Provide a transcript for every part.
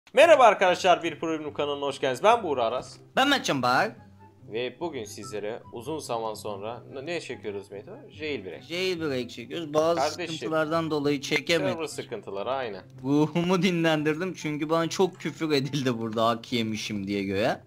Merhaba arkadaşlar, bir Premium kanalına hoş geldiniz. Ben Buğra Aras. Ben Mertcan Bahar. Ve bugün sizlere uzun zaman sonra ne çekiyoruz Meto? Jailbreak. Jailbreak çekiyoruz. Bazı Kardeşim, sıkıntılardan dolayı çekemedim. Server sıkıntıları aynen. Ruhumu dinlendirdim çünkü bana çok küfür edildi burada hak yemişim diye göğe.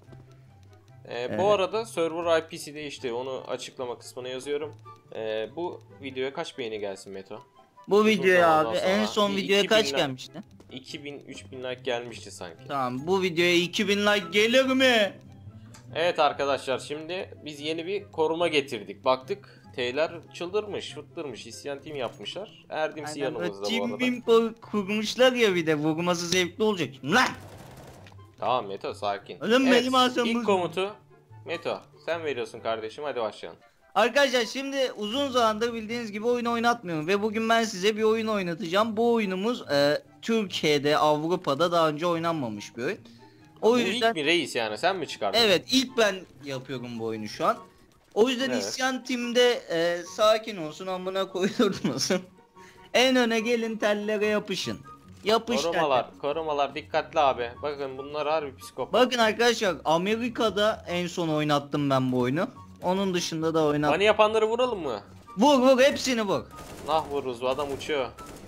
Bu arada server IP'si değişti. Onu açıklama kısmına yazıyorum. Bu videoya kaç beğeni gelsin Meto? Bu videoya zamandan abi sonra en son bir videoya 2000 kaç like. gelmişti? 2000-3000 like gelmişti sanki. Tamam, bu videoya 2000 like gelir mi? Evet arkadaşlar, şimdi biz yeni bir koruma getirdik. Baktık T'ler çıldırmış, fıttırmış, isyan team yapmışlar. Erdimsi yanımızda bu arada. Team kurmuşlar ya, bir de vurması zevkli olacak. Lan! Tamam Meto, sakin. Oğlum Evet, benim ağzım ilk buz. komutu Meto sen veriyorsun kardeşim, hadi başlayalım. Arkadaşlar, şimdi uzun zamandır bildiğiniz gibi oyun oynatmıyorum ve bugün ben size bir oyun oynatacağım. Bu oyunumuz Türkiye'de, Avrupa'da daha önce oynanmamış bir oyun. O Bu yüzden ilk mi reis, yani sen mi çıkardın? evet, ilk ben yapıyorum bu oyunu şu an. O yüzden Evet. isyan timde sakin olsun, amına koydurmasın. En öne gelin, tellere yapışın. Yapış Korumalar dikkatli abi. Bakın bunlar harbi psikopat. Bakın arkadaşlar, Amerika'da en son oynattım ben bu oyunu. Onun dışında da oynattım. Bani yapanları vuralım mı? Vur hepsini vur. Nah vururuz, bu adam uçuyor.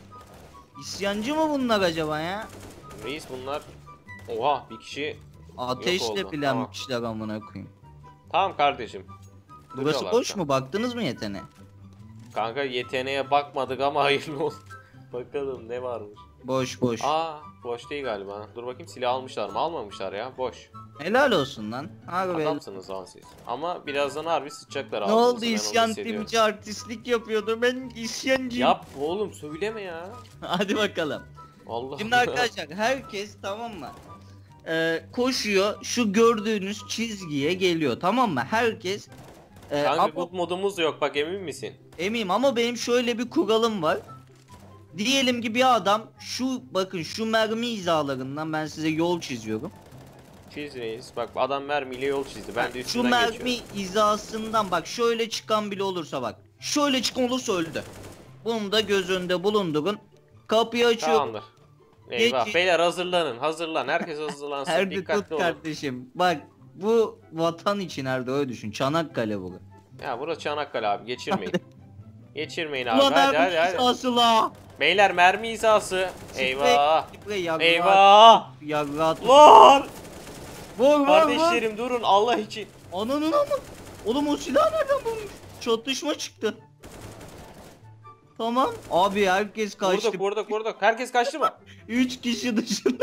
İsyancı mı bunlar acaba ya? Reis bunlar. Oha, bir kişi yok Ateşle oldu. bilenmişler amına koyayım. Tamam kardeşim. Burası Duruyorlar boş şu an. mu? Baktınız mı yeteneğe? Kanka yeteneğe bakmadık ama hayırlı olsun. Bakalım ne varmış. Boş. Boş değil galiba. Dur bakayım, silah almışlar mı? Almamışlar ya, boş. Helal olsun lan. Harbi. Adamsınız lan siz. Ama birazdan harbi sıçacaklar Ne ağzınıza, oldu, ben onu isyan hissediyorum. timci artistlik yapıyordu. Ben isyancıyım. Yap oğlum, söyleme ya. Hadi bakalım. Allah Şimdi arkadaşlar, herkes tamam mı? Koşuyor, şu gördüğünüz çizgiye geliyor, tamam mı? Herkes Kanka ama good modumuz da yok bak, emin misin? eminim, ama benim şöyle bir kuralım var. Diyelim ki bir adam bakın şu mermi hizalarından ben size yol çiziyorum. Çiz reis. Bak adam mermiyle yol çizdi. Ben de Şu üstünden mermi geçiyorum. hizasından bak, şöyle çıkan bile olursa bak. Şöyle çıkan olursa öldü. Bunu da göz önünde bulundurun. Kapıyı açıyorum. Tamamdır. Eyvah. Geç- Beyler hazırlanın. Hazırlan. Herkes hazırlansın. Erdi Dikkatli tut olun. kardeşim. Bak, bu vatan için Erdi, öyle düşün. Çanakkale bu. Ya burası Çanakkale abi. Geçirmeyin. Geçirmeyin abi. Ulan Hadi mermi hadi. hizası la. Beyler mermi hizası. Eyvah. Sprey, yarrağı- Eyvah. yarrağı tut. Lan. Vur. Kardeşlerim durun Allah için. Ananın ama. Oğlum o silah nereden bulmuş? Çatışma çıktı. Tamam. Abi herkes kaçtı. Vurduk. Herkes kaçtı mı? 3 kişi dışında.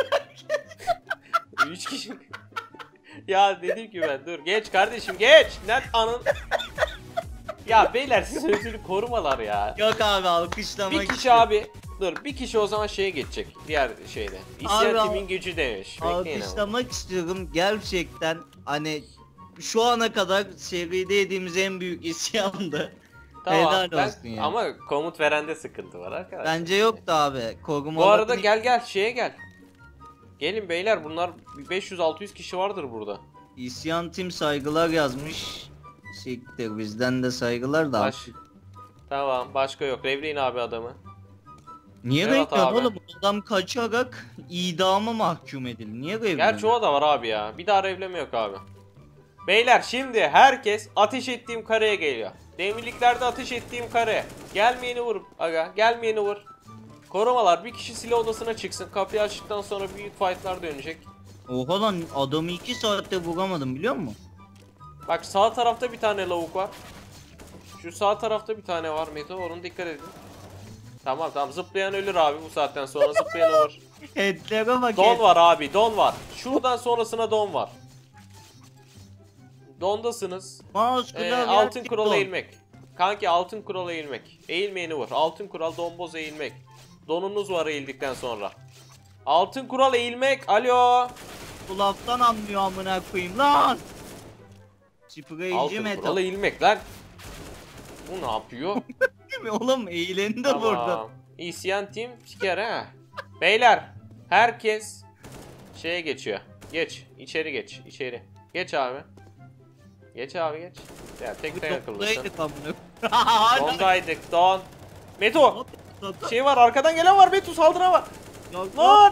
3 kişi. Ya dedim ki ben, dur geç kardeşim geç. Nerede anın? Ya beyler, siz özürlü korumalar ya. Yok abi, alkışlamak Bir kişi istiyorum. abi. Dur, bir kişi o zaman şeye geçecek. Diğer şeyde. İsyan Abi, timin gücü demiş. Bekleyin ama. Alkışlamak istiyorum gerçekten, hani şu ana kadar seride yediğimiz en büyük isyandı. Helal olsun ya. Ama komut verende sıkıntı var arkadaşlar. Bence yoktu abi. Koruma Bu arada alanı- gel şeye gel. Gelin beyler, bunlar 500-600 kişi vardır burada. İsyan Tim saygılar yazmış. Siktir, bizden de saygılar da. Tamam, başka yok. Revleyin abi adamı. Niye Evet bekliyorsun abi. oğlum? Adam kaçarak idama mahkum edildi. Niye bekliyorsun? Gerçi o da var abi ya. Bir daha revleme yok abi. Beyler şimdi herkes ateş ettiğim kareye geliyor. Demirliklerde ateş ettiğim kare. Gelmeyeni vur aga. Gelmeyeni vur. Korumalar, bir kişi silah odasına çıksın. Kapıyı açtıktan sonra büyük fightlar dönecek. Oha lan, adamı 2 saatte vuramadım biliyor musun? Bak sağ tarafta bir tane lavuk var. Şu sağ tarafta bir tane var Meto, ona dikkat edin. Tamam zıplayan ölür abi, bu saatten sonra zıplayan olur. Headlere bak. Don var abi, don var. Şuradan sonrasına don var. Dondasınız. Mouse kulağı Altın gerçek kurala don. eğilmek. Kanki altın kurala eğilmek. Eğilmeyeni vur. Altın kural domboz eğilmek. Donunuz var eğildikten sonra. Altın kural eğilmek. Alo. Bu laftan anlıyor amına koyayım lan. Spreyci Altın metal. kural eğilmek lan. Bu ne yapıyor? Değil mi oğlum? Eğileni de vurdu. Tamam. İsyan team siker ha. Beyler, herkes şeye geçiyor. Geç. İçeri geç. İçeri. Geç abi. Geç abi geç. Ya tek tek akıllısın. Toplaydık amına. Dondaydık don. Meto. Şey var, arkadan gelen var Meto, saldıran var. Yok Lan!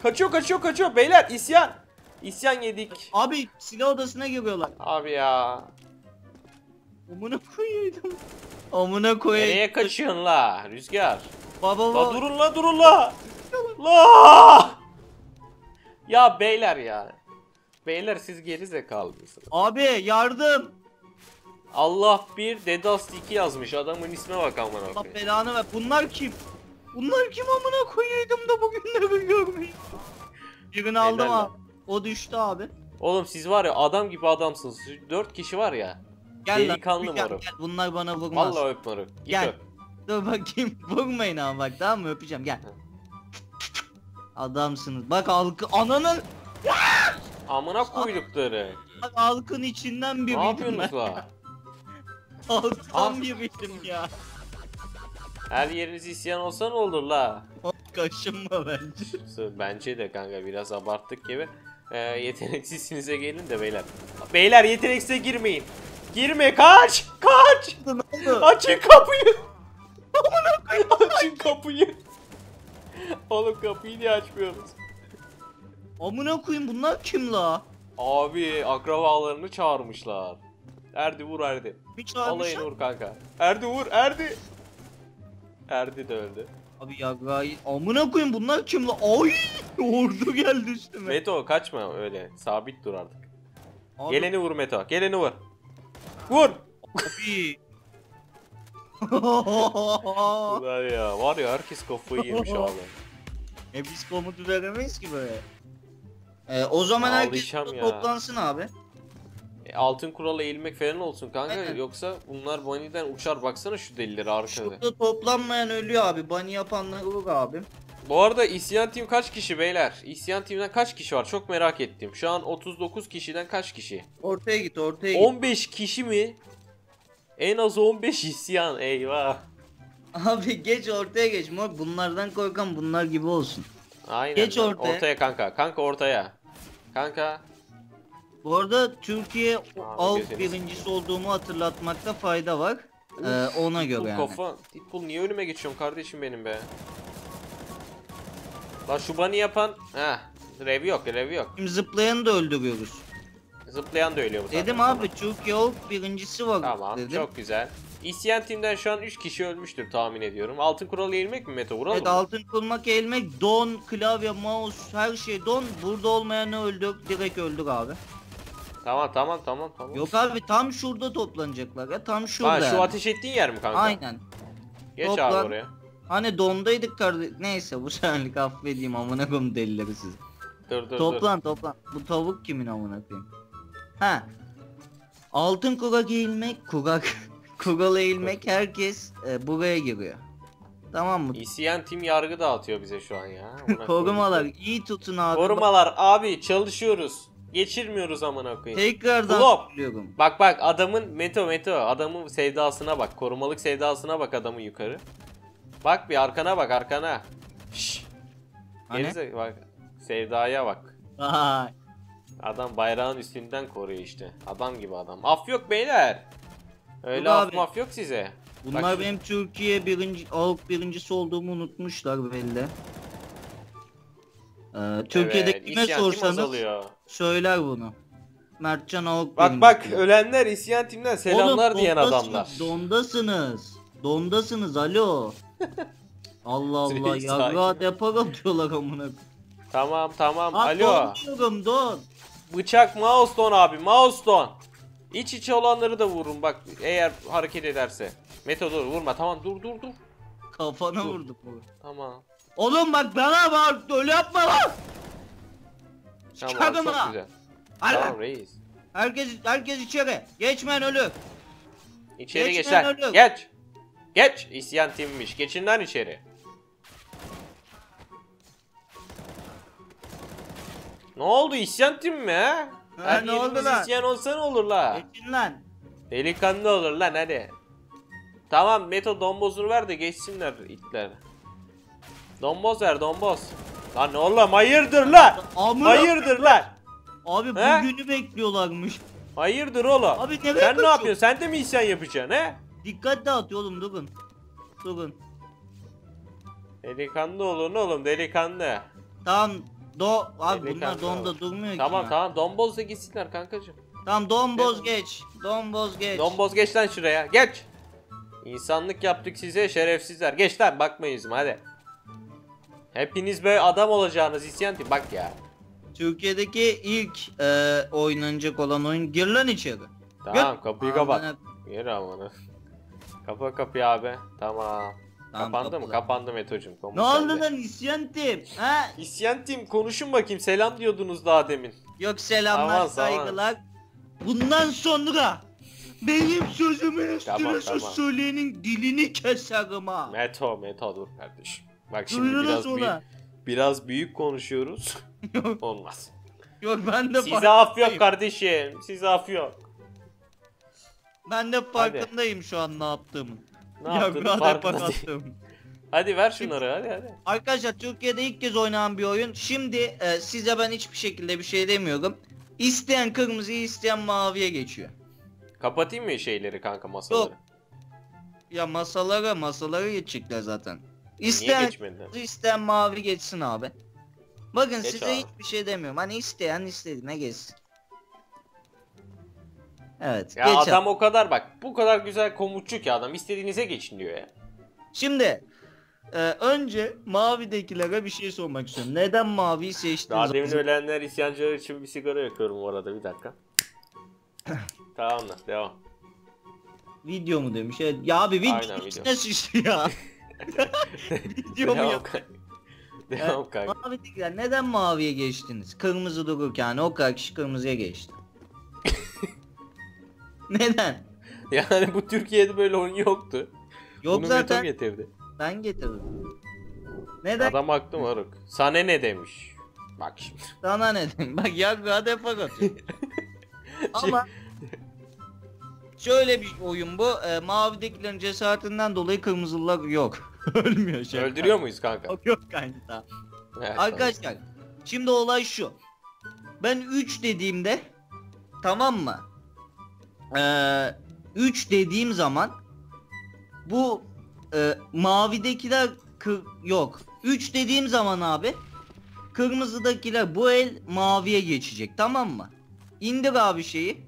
Kaçıyor beyler, isyan. İsyan yedik. Abi silah odasına giriyorlar. Abi ya. Amına koyuyordum. Amına koyayım. Nereye kaçıyorsun la Rüzgar? Baba La durun la. La. Ya beyler ya. Beyler siz geri zekalı mısınız? Abi yardım. Allah bir Dedast 2 yazmış. Adamın isme bak amına Allah koyayım. belanı ver. Bunlar kim? Bunlar kim amına koyuyordum da bugünleri görmeyeyim. Birini aldım Helal abi. O düştü abi. Oğlum siz var ya adam gibi adamsınız. 4 kişi var ya. Gel Delikanlı lan. Gel, moruk. gel. Bunlar bana vurmaz. Vallahi öp moruk. Git Gel. öp. Dur bakayım. Vurmayın ama bak, tamam mı? Öpeceğim, gel. Adamsınız. Bak halkı ananın. Amına koydukları. Bak halkın içinden Ne biriydim yapıyorsunuz ben. la? Halktan biriydim ya. Her yeriniz isyan olsa ne olur la? Kaşınma bence. Bence de kanka biraz abarttık gibi. Yeteneksizsinize gelin de beyler. Beyler yeteneksize girmeyin. Girme, kaç! Kaç! Ne oldu? Açın kapıyı! Açın kapıyı! Oğlum kapıyı niye açmıyoruz? Amına koyayım, bunlar kim la? Abi akrabalarını çağırmışlar. Erdi vur Erdi. Bir çağırmışlar. Alayını vur kanka. Erdi vur Erdi. Erdi de öldü. Abi ya amına koyayım, bunlar kim la? Ay! Ordu geldi üstüme. Meto kaçma öyle. Sabit dur artık. Abi, Geleni vur Meto. Geleni vur. Vur. abi. Ulan ya var ya herkes kafayı yemiş abi. Biz komutu veremeyiz ki böyle. O zaman herkes Ağlayacağım burada ya. toplansın abi. Altın kurala eğilmek falan olsun kanka, Aynen. yoksa bunlar bunny'den uçar, baksana şu delileri arkada. Şurada toplanmayan ölüyor abi. Bunny yapanlar vur abi. Bu arada isyan team kaç kişi beyler? İsyan team'den kaç kişi var? Çok merak ettim. Şu an 39 kişiden kaç kişi? Ortaya git, ortaya git. 15 kişi mi? En az 15 isyan, eyvah. Abi geç, ortaya geç. Bunlardan korkan bunlar gibi olsun. Aynen. Geç lan. ortaya. Ortaya kanka. Kanka ortaya. Kanka. Bu arada Türkiye alt gözünü birincisi olduğumu hatırlatmakta fayda var. Ona göre Bu yani. kafa. Deadpool niye önüme geçiyorsun kardeşim benim be? Lan şu bunny yapan. Heh. Rev yok, rev yok. Şimdi zıplayanı da öldürüyoruz. Zıplayan da ölüyor bu sefer Dedim sonra. abi Türkiye alt birincisi var Tamam, dedim. çok güzel. İsyan Team'den şu an 3 kişi ölmüştür tahmin ediyorum. Altın kuralı eğilmek mi Meto? Vuralım Evet, mı? altın kurmak, eğilmek, don, klavye, mouse, her şey don. Burada olmayanı öldür, direkt öldür abi. Tamam. Yok abi, tam şurada toplanacaklar ya, tam şurada. Ha, şu yani. ateş ettiğin yer mi kanka? Aynen. Geç Toplan. abi oraya. Hani dondaydık kardeş. Neyse, bu seferlik affedeyim, amına koyayım delileri siz. Dur. Toplan. Bu tavuk kimin amına koyayım? Ha. Altın kurak eğilmek, kural eğilmek, herkes buraya giriyor. Tamam mı? İsyan Team yargı dağıtıyor bize şu an ya. Amına Korumalar koyayım. iyi tutun abi. Korumalar abi çalışıyoruz. Geçirmiyoruz amına koyayım. Tekrardan Flop. söylüyorum. Bak adamın Meto adamın sevdasına bak. Korumalık sevdasına bak adamın yukarı. Bak bir arkana bak, arkana. Şşş. Hani? Bak. Sevdaya bak. Vay. Adam bayrağın üstünden koruyor işte. Adam gibi adam. Af yok beyler. Öyle Yok af abi. maf yok size. Bunlar Bak, benim Türkiye Avrupa birincisi olduğumu unutmuşlar belli. Türkiye'de evet, kime isyan tim sorsanız azalıyor. söyler bunu. Mertcan Avrupa Bak birincisi. ölenler isyan timden selamlar Oğlum, diyen dondasınız, adamlar. Dondasınız alo. Allah Allah, Sakin. yarrağı depar atıyorlar amına koyayım. Tamam. Ha, Alo. don diyorum, don. Bıçak mouse don abi, mouse don. İç içe olanları da vurun bak eğer hareket ederse. Meto dur vurma, tamam dur. Kafana Dur. vurduk bu. Tamam. Oğlum bak, bana bak, öyle yapma lan. Tamam Çıkardım çok ha. güzel. Hadi Tamam lan. reis. Herkes içeri. Geçmeyen ölür. İçeri Geç geç lan. lan oğlum. Geç. Geç. İsyan timmiş. Geçin lan içeri. Ne oldu, isyan tim mi ha? Ha, Her ne oldu yerimiz lan? isyan olsa ne olur la? Geçin lan. Delikanlı olur lan hadi. Tamam Meto dombozunu ver de geçsinler itler. Domboz ver, domboz. Lan oğlum hayırdır lan? Amına. Hayırdır lan? Abi He? bugünü bekliyorlarmış. Hayırdır oğlum? Abi nereye Sen ne kaçıyorsun? yapıyorsun? Sen de mi isyan yapacaksın he? Dikkat dağıtıyor oğlum, durun. Durun. Delikanlı olun oğlum, delikanlı. Tamam, Abi Delikanlı bunlar donda abi. durmuyor Tamam ki ya. tamam domboz da gitsinler kankacığım. Tamam domboz geç. Domboz geç. Domboz geç lan şuraya geç. İnsanlık yaptık size şerefsizler. Geç lan bakmayın yüzüme hadi. Hepiniz böyle adam olacağınız isyan değil. Bak ya. Türkiye'deki ilk oynanacak olan oyun. Gir lan içeri. Tamam kapıyı kapat. Amına- Yürü amına. Kapa kapıyı abi. Tamam. Tamam, Kapandı mı? kapalı. Kapandı Meto'cum. Ne Komutan oldu de. lan isyan tim? Ha? İsyan tim konuşun bakayım. Selam diyordunuz daha demin. Yok selamlar Aman, saygılar. Bundan sonra benim sözümü Tamam, üstüne söz tamam. söyleyenin dilini keserim ha. Meto dur kardeşim. Bak şimdi Duyurunuz biraz büyük konuşuyoruz. Yok, Olmaz. yok ben de Size af yok farkındayım. kardeşim. Size af yok. Ben de farkındayım şu an ne yaptığımı. Ne Ya yaptığını hadi farkında değil. bakalım. Hadi ver şunları hadi. Arkadaşlar Türkiye'de ilk kez oynanan bir oyun. Şimdi size ben hiçbir şekilde bir şey demiyorum. İsteyen kırmızıya isteyen maviye geçiyor. Kapatayım mı şeyleri kanka masaları? Yok. Ya masalara geçecekler zaten. Niye İsteyen geçmediler? kırmızı isteyen mavi geçsin abi. Bakın Geç size abi. hiçbir şey demiyorum. Hani isteyen istediğine geçsin. Evet Ya geç adam abi. o kadar bak bu kadar güzel komutçu ki adam istediğinize geçin diyor ya. Şimdi önce mavidekilere bir şey sormak istiyorum. Neden maviyi seçtiniz? Daha demin ölenler isyancılar için bir sigara yakıyorum bu arada bir dakika. Tamam da devam. Video mu demiş? Evet. Ya abi video Aynen, video. içine sıçtı ya. Video mu Devam ya? kanka. Devam kanka. Mavidekiler neden maviye geçtiniz? Kırmızı dururken o kadar kişi kırmızıya geçti. Neden? Yani bu Türkiye'de böyle oyun yoktu. Yok Bunu zaten Meto getirdi. ben getirdim. Neden? Adam haklı moruk. Sana ne demiş? Bak şimdi. Sana ne dedim? Bak ya defa atıyor. Ama şöyle bir oyun bu. Mavidekilerin cesaretinden dolayı kırmızılılar yok. Ölmüyor şey. Öldürüyor muyuz kanka? Yok kanka. Evet, Arkadaşlar şimdi olay şu. Ben 3 dediğimde tamam mı? 3 dediğim zaman bu mavidekiler yok. 3 dediğim zaman abi kırmızıdakiler bu el maviye geçecek tamam mı? İndir abi şeyi.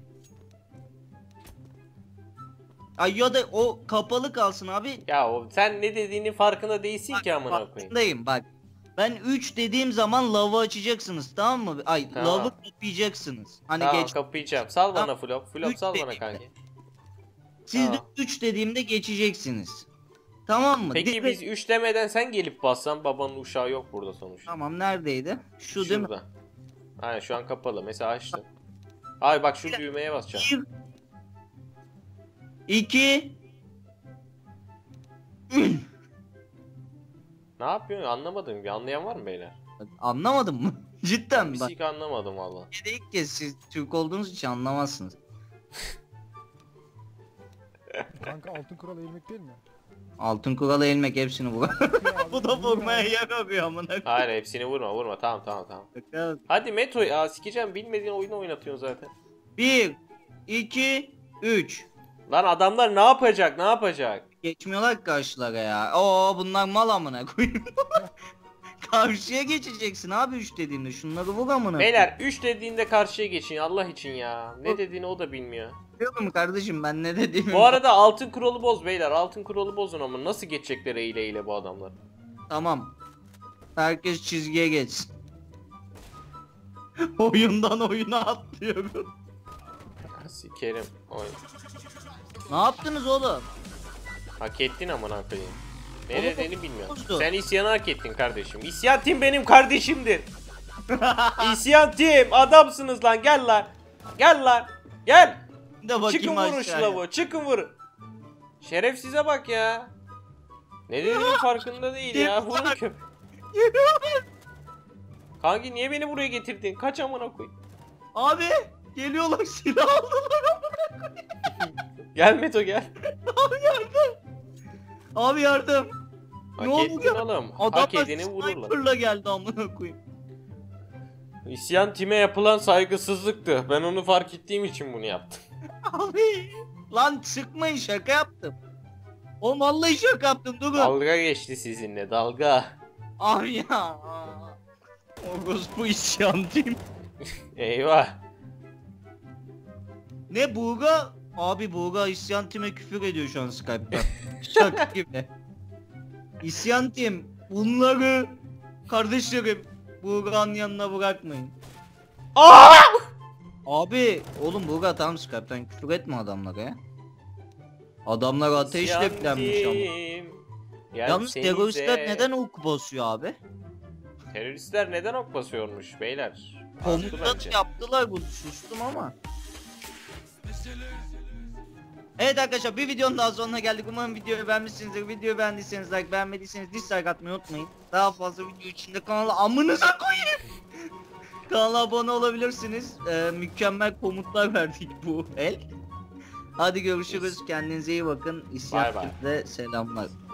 Ay ya da o kapalı kalsın abi. Ya sen ne dediğinin farkında değilsin ki amına koyayım. Farkındayım bak. Ben 3 dediğim zaman lavı açacaksınız tamam mı? Ay Tamam. lavı kapayacaksınız. Hani Tamam geç. kapayacağım. Sal bana Tamam. flop. Flop Üç sal bana dediğimde. kanki. Siz de Tamam. 3 dediğimde geçeceksiniz. Tamam mı? Peki Direkt- biz 3 demeden sen gelip bassan babanın uşağı yok burada sonuçta. Tamam neredeydi? Şu değil mi? Şurada. Aynen şu an kapalı. Mesela açtım. Ay bak şu düğmeye basacağım. 1 2 Ne yapıyorsun? Anlamadım. Bir anlayan var mı beyler? Anlamadın mı? Cidden Bir bak. sik anlamadım valla. Bir de ilk kez siz Türk olduğunuz için anlamazsınız. Kanka altın kural eğilmek değil mi? Altın kuralı ilmek hepsini bu. Ya, Bu da vurmaya yer arıyor amına. Hayır hepsini vurma. Tamam. koyayım. Hadi Metro ya sikeceğim. Bilmediğin oyunu oynatıyorsun zaten. 1 2 3 Lan adamlar ne yapacak? Geçmiyorlar karşılara ya. Oo bunlar mal amına koyayım. Karşıya geçeceksin abi 3 dediğimde. Şunları vur amına. Beyler 3 dediğinde karşıya geçin Allah için ya. Ne dediğini o da bilmiyor. Biliyorum kardeşim ben ne dediğimi. Bu arada altın kuralı boz beyler. Altın kuralı bozun ama nasıl geçecekler eyle bu adamlar? Tamam. Herkes çizgiye geçsin. Oyundan oyuna atlıyorum. Sikerim. Oy. Ne yaptınız oğlum? Hak ettin amına koyayım. Ne Oğlum, dediğini bilmiyorum. bozdu. Sen isyanı hak ettin kardeşim. İsyan tim benim kardeşimdir. İsyan tim adamsınız lan gel lan. Gel. De bakayım Çıkın vurun şu aşağıya. lavuğu çıkın vurun. Şerefsize bak ya. Ne dediğinin farkında değil ya. Vurun köpek. Kanki niye beni buraya getirdin? Kaç amına koy. Abi geliyorlar silah aldılar. Gel Meto gel. Abi yardım. Hak Ne oldu ettin ya? oğlum. Hak Adamlar edeni vururlar. sniper'la geldi amına koyayım. İsyan time yapılan saygısızlıktı. Ben onu fark ettiğim için bunu yaptım. Abi lan sıkmayın şaka yaptım. O vallahi şaka yaptım durun. Dalga geçti sizinle dalga. Abi ya. Bu isyancıyım. Eyvah. Ne Buğra? Abi Buğra isyan time küfür ediyor şu an Skype'da. Şaka gibi. İsyan tim. Bunları kardeşlerim Buğra'nın yanına bırakmayın. Aa! Abi oğlum Buğra tamam Skype'dan küfür etme adamlara ya. Adamlar ateşle yüklenmiş ama. Yalnız teröristler neden ok basıyor abi? Teröristler neden ok basıyormuş beyler? Haklı Komutan bence. yaptılar bunu sustum ama. Evet arkadaşlar bir videonun daha sonuna geldik. Umarım videoyu beğenmişsinizdir. Videoyu beğendiyseniz like, beğenmediyseniz dislike atmayı unutmayın. Daha fazla video içinde kanala amınıza koyayım. Kanala abone olabilirsiniz. Mükemmel komutlar verdik bu el. Hadi görüşürüz. Kendinize iyi bakın. Bye bye. İsyan selamlar.